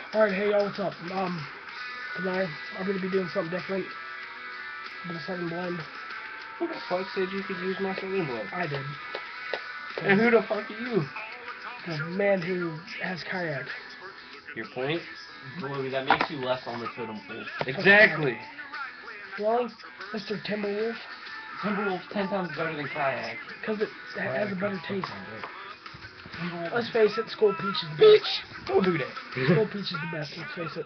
Alright, hey y'all, what's up? Tonight I'm gonna be doing something different with a second blend. Who the fuck said you could use my second blend? I did. And who the fuck are you? The man who has kayak. Your point? Boy, that makes you less on the totem pole. Exactly. Really? Mr. Timberwolf? Timberwolf's 10 times better than kayak. Because it has a better taste. Let's face it, Skull Peach is the best. Bitch! Don't do that. Skull Peach is the best, let's face it.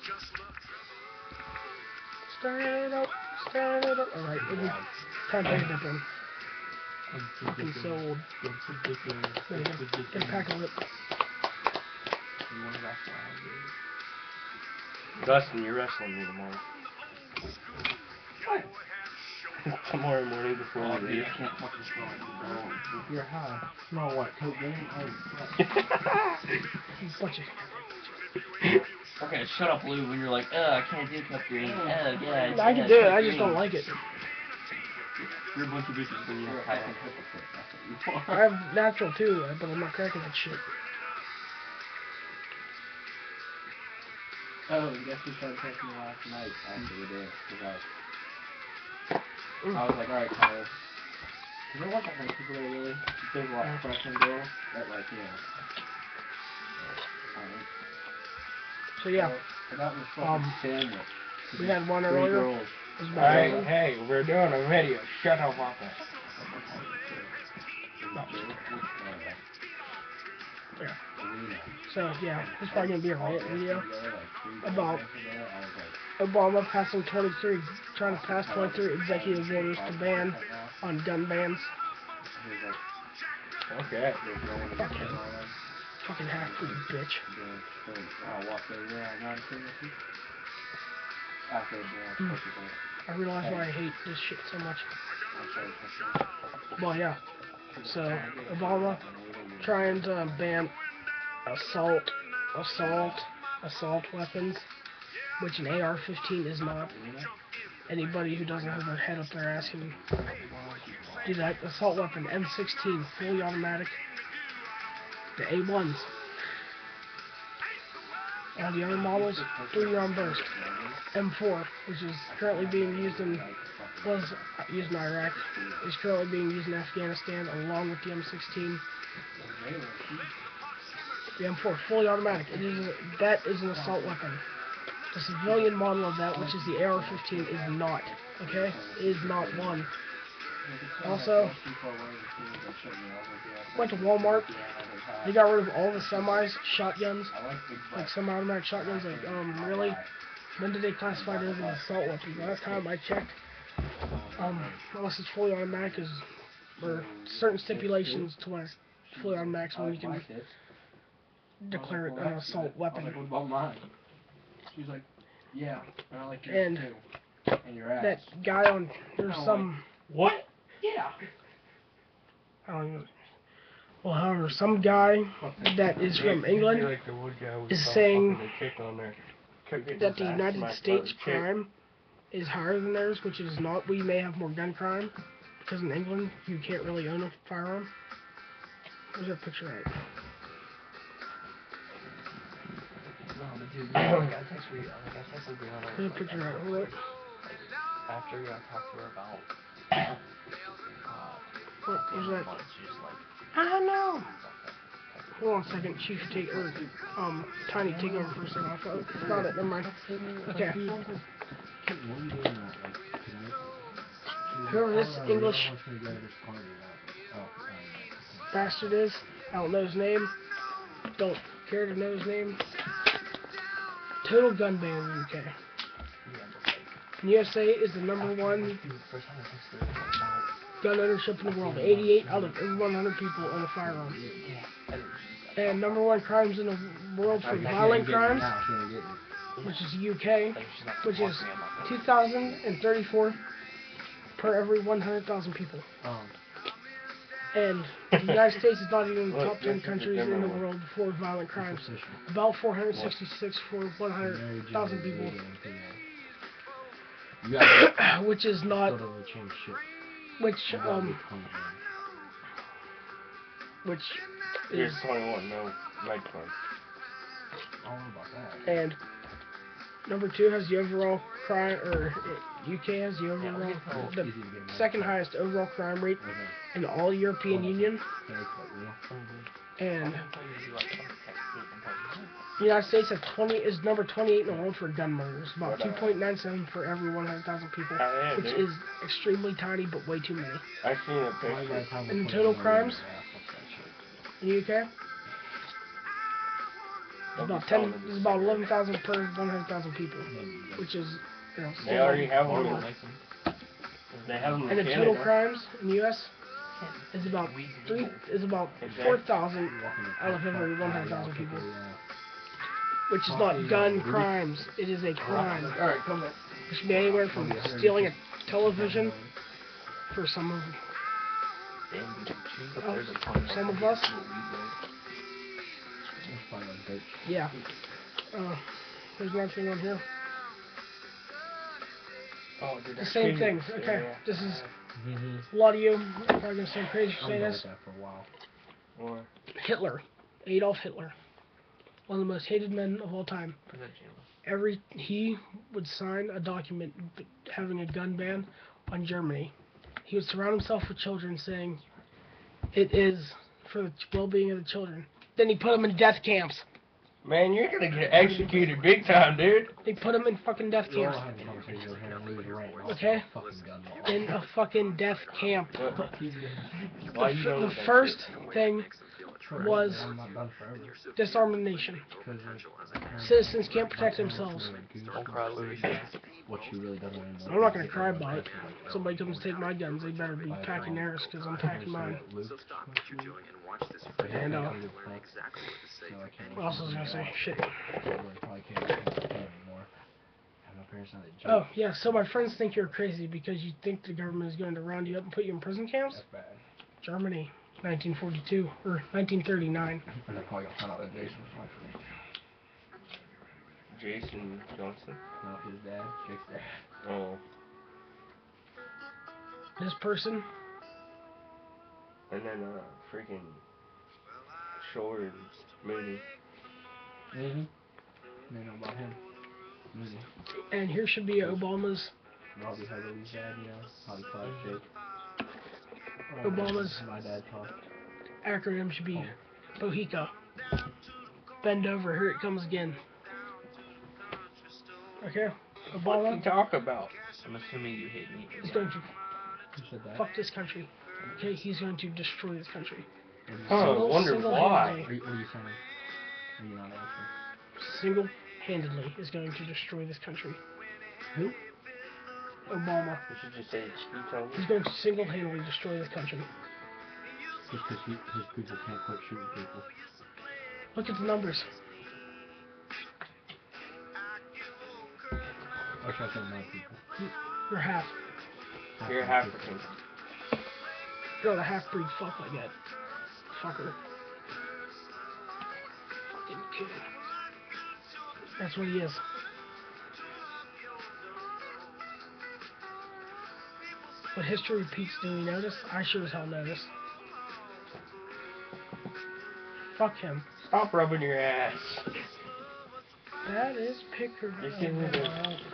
Start it up. Alright, time to take a dip in. I'm so old. There you go. Get a pack of lip. Dustin, you're wrestling me tomorrow. What? Tomorrow morning before Oh, we dude, leave. I can't fucking smell it. If you're high. Smell what? Cocaine? Bunch of... Okay, shut up, Lou, when you're like, I can't do cup green. Yeah. I can do it, I just don't like it. You're a bunch of bitches when you're high. I have natural too, but I'm not cracking that shit. Oh, guess who started texting me last night after we did it? Because I was like, alright, Tyler. Because there was that many people there, really. There's a lot of freshman girls that, like, you know. So yeah, About this fucking sandwich. we had one 3 earlier. girls. It was about Alright, seven. hey, we're doing a video. Shut up on that. Yeah. So yeah, it's probably gonna be a rant video about Obama passing 23, trying to pass 23 executive orders to ban on gun bans. Okay. Fuck him. Fucking half-breed bitch. I realize why I hate this shit so much. Well, yeah. So Obama trying to ban assault weapons, which an AR-15 is not. Anybody who doesn't have their head up their ass can do that. Assault weapon M16, fully automatic. The A1s. All the other models, 3-round burst. M4, which is currently being used was used in Iraq, is currently being used in Afghanistan, along with the M16. The M4, fully automatic. That is an assault weapon. The civilian model of that, which is the AR-15, is not. Okay? It is not one. Also, went to Walmart. They got rid of all the semis, shotguns, like semi-automatic shotguns. Like, really? When did they classify those as assault weapons? Last time I checked, unless it's fully automatic, or certain stipulations to when it's fully automatic, so when you can declare it an assault weapon. She's like, yeah, I like yours And too. And your ass. that guy on, there's some, What? Yeah. I don't even, well, however, some guy that is from England is saying that the United States crime is higher than theirs, which it is not. We may have more gun crime, because in England, you can't really own a firearm. Where's that picture at? Where's that picture at? Hold up. After you talk to her about What was that? I don't know. Hold on a second. Chief, Tiny, take over for a second. I found it. Never mind. Okay. Whoever this English bastard is, I don't know his name. Don't care to know his name. Total gun ban in the UK. And USA is the #1 gun ownership in the world. 88 out of every 100 people own a firearm. And #1 crimes in the world for violent crimes, which is the UK, which is 2,034 per every 100,000 people. And the United States is not even in the top 10 countries in the world for violent crimes. About 466 for 100,000 people. Which is not, which Here's is, 21, no nightclub. I don't know about that. And number 2 has the overall crime, or UK has the overall, the second highest overall crime rate in all European Union. And the United States is number 28 in the world for gun murders, about 2.97 for every 100,000 people, which is extremely tiny but way too many. I seen a picture. And the total crimes in the UK is about 11,000 per 100,000 people, which is, you know, They already have one. They have them in and the Canada. total crimes in the US is about 4,000 out of every 100,000 people, which is not gun crimes. It is a crime. Alright, come back. It should be anywhere from stealing a television for some of us. Yeah. There's one thing on here. Oh, dude, The same thing. Okay. This is a lot of you are probably gonna say crazy to say this. Or Hitler, Adolf Hitler, one of the most hated men of all time. He would sign a document having a gun ban on Germany. He would surround himself with children, saying it is for the well-being of the children. Then he put them in death camps. man, you're gonna get executed big time, dude. They put them in fucking death camps. Okay? In a fucking death camp. Why you don't The first thing was disarm the nation. Citizens can't protect themselves. Don't cry, Louis. I'm not gonna cry about it. If somebody comes to take my guns, they better be packing theirs, because I'm packing mine. And what else was I gonna say? Shit. Oh, yeah, so my friends think you're crazy because you think the government is going to round you up and put you in prison camps? Germany, 1942, or 1939. Jason Johnson. No, his dad, Jake's dad. Oh. This person, And then freaking Shore Mooney. Mm-hmm. They know about him. Mooney. and here should be Obama's Robbie Hubbard's dad, you know, how he called Jake. Obama's My dad talked. acronym should be BOHICA. Bend over, here it comes again. Okay, What Obama you talk about? I'm assuming you hate me. is going to Who said that? fuck this country. Okay, he's going to destroy this country. Oh, I wonder why. What are you saying? Are you not answering? Single-handedly is going to destroy this country. Who? Obama. You should just say it's He's going to single-handedly destroy this country. Just because his people can't quit shooting people. Look at the numbers. Or should I say my people? You're half. You're African. You're not a half-breed fuck like that. Fucker. Fucking kid. That's what he is. But history repeats, do we notice? I sure as hell notice. Fuck him. Stop rubbing your ass. That is picker. This isn't it.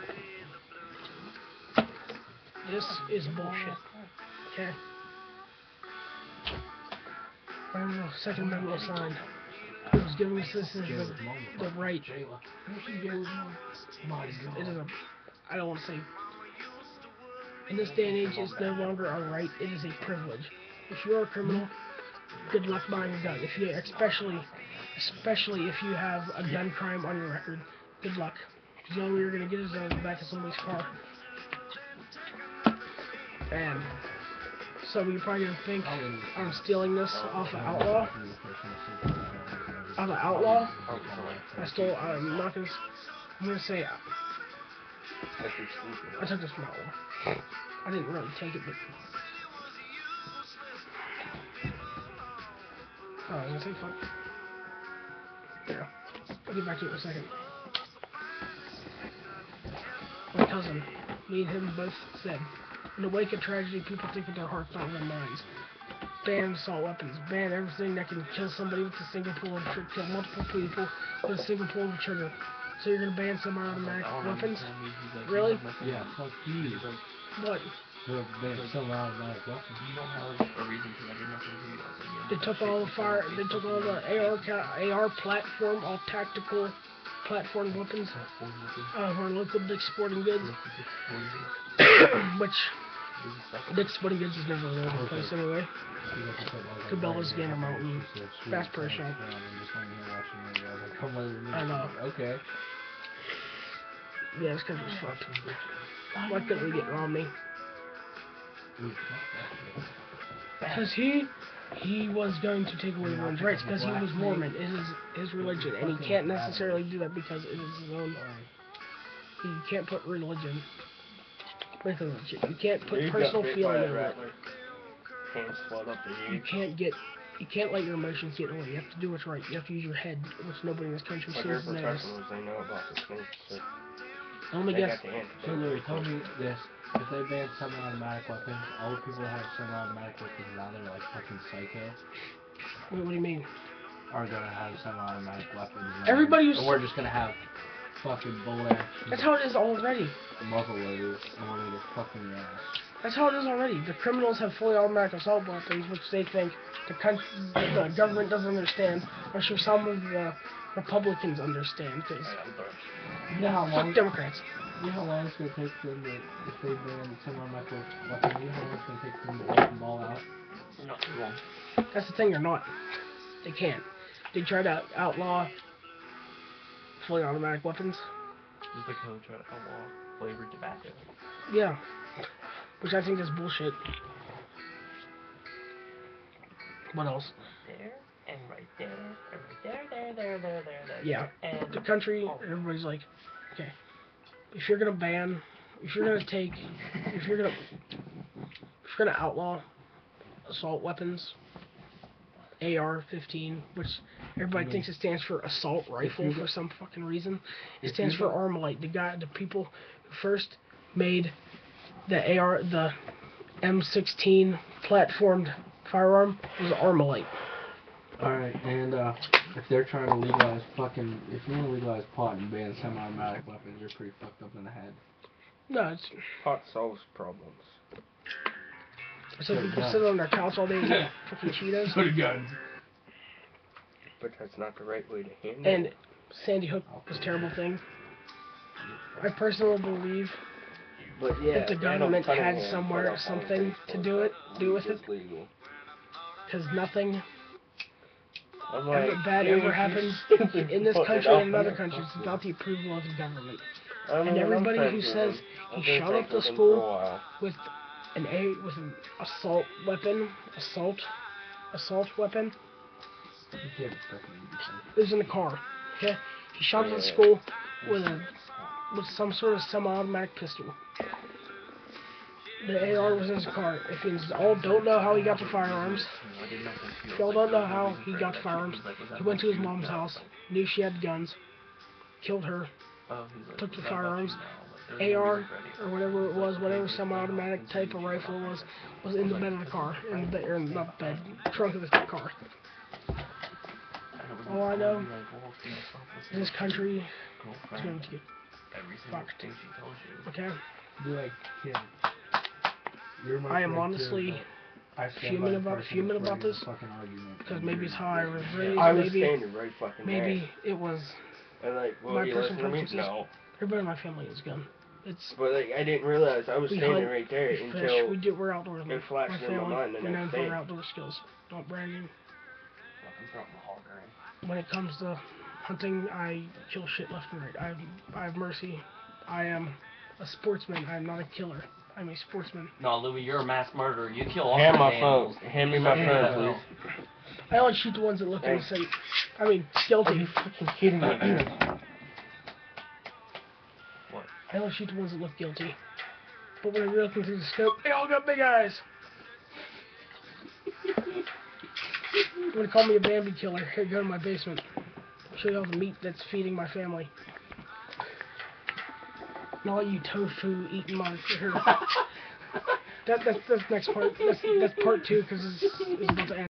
This is bullshit. Okay? Second Amendment was signed. It was giving citizens the right. It is a, I don't want to say, in this day and age, it's no longer a right, it is a privilege. If you're a criminal, good luck buying a gun. If you, especially if you have a gun crime on your record, good luck. Because the only way you're going to get is out of the back of somebody's car. And so you're probably going to think I'm stealing this off of Outlaw. Off of Outlaw? I'm not going to, I'm going to say, I took this from Outlaw. I didn't really take it, but, oh, I was going to say fuck. Yeah, I'll get back to it in a second. My cousin, me and him both said, in the wake of tragedy, people think with their hearts, not with their minds. ban assault weapons. Ban everything that can kill somebody with a single pull of a trigger. Kill multiple people with a single pull of a trigger. So you're gonna ban semi-automatic weapons? Really? Yeah, fuck you. What? Ban semi-automatic weapons. You don't have a reason to. I didn't have to do that. They took all the fire. They took all the AR platform, all tactical platform weapons. Or local Dick's Sporting Goods, which Dick's Sporting Goods is never really a place anyway. Cabela's, Gander Mountain, Bass Pro Shop. I know. Okay. Yeah, this country's fucked. Why couldn't we get Romney? Because he was going to take away women's rights because he was Mormon. It is his religion, and he can't necessarily do that because it is his own. He can't put religion with religion. You can't put personal feeling in it. Hands swelled up to You can't let your emotions get in the way. You have to do what's right. You have to use your head, which nobody in this country But seems they're to notice. professionals, they know about this thing. So Let me they guess. got the answer. So Louis, tell me this. If they ban semi-automatic weapons, all the people that have semi-automatic weapons now, they're like fucking psycho, What do you mean? are gonna have semi-automatic weapons now. Everybody who's- And we're just gonna have fucking bullet action, That's how it is already. muzzle loaders, and we're gonna get fucking your ass. That's how it is already. The criminals have fully automatic assault weapons, which they think the government doesn't understand. I'm sure some of the Republicans understand, because You know how long? fuck Democrats. You know how long it's gonna take them to, if they ban semi-automatic weapons? You know how long it's gonna take them to let them ball out? Not too long. That's the thing, they're not. They can't. They try to outlaw fully automatic weapons. Just like how they try to outlaw flavored tobacco. Yeah. Which I think is bullshit. What else? There, and right there, and right there. Yeah. And The country, everybody's like, okay, if you're gonna outlaw assault weapons, AR-15, which everybody thinks it stands for assault rifle for some fucking reason. It stands for Armalite. The people who first made the M16 platformed firearm was Armalite. Alright, and if they're trying to legalize if you're gonna legalize pot and ban semi-automatic weapons, you're pretty fucked up in the head. No, it's Pot solves problems. so people sit on their couch all day and eat fucking Cheetos. Put a gun. But that's not the right way to handle And it. Sandy Hook was a terrible thing. I personally believe But yeah, if the government had somewhere something to do with it, legal. because nothing I'm ever like, bad dude, ever you happens stupid in this fucking country and in up other there. countries without the approval of the government. I don't know And what I'm everybody who friends with says him. he I've been shot friends up the with him school for a while. with an assault weapon, You can't fucking it was in the car. Okay, he shot up the school with some sort of semi-automatic pistol. The AR was in his car. If you all don't know how he got the firearms, if y'all don't know how he got the firearms, he went to his mom's house, knew she had guns, killed her, took the firearms, AR or whatever it was, whatever semi-automatic type of rifle it was in the bed of the car, not bed, trunk of the car. All I know is this country is going to get fucked. Okay? be like, kid. You're my I am friend, honestly too, but I stand fuming by the about person that's ready to this, fucking argument. because maybe it's how I was raised, I was standing right fucking maybe there. it was And like, well, my you personal listen to me? preferences. No. everybody in my family has a gun. It's But like, I didn't realize I was we standing hunt, right there we until fish, we're outdoorsmen. it flashed My in my family, mind the we're known next for day. our outdoor skills, not bragging. Fucking drop my hog grain. When it comes to hunting, I kill shit left and right. I have mercy. I am a sportsman. I am not a killer. I'm a sportsman. No, Louis, you're a mass murderer. You kill all Hand kinds my of phone. animals. Hand me my Yeah. phone, please. I only shoot the ones that look Hey. innocent. I mean, Are guilty. you fucking kidding me? I only shoot the ones that look guilty. But when I look through the scope, they all got big eyes. You wanna call me a Bambi killer? Here, go to my basement. Show you all the meat that's feeding my family. And all you tofu eating motherfuckers. That's next part. That's part 2 because it's about to end.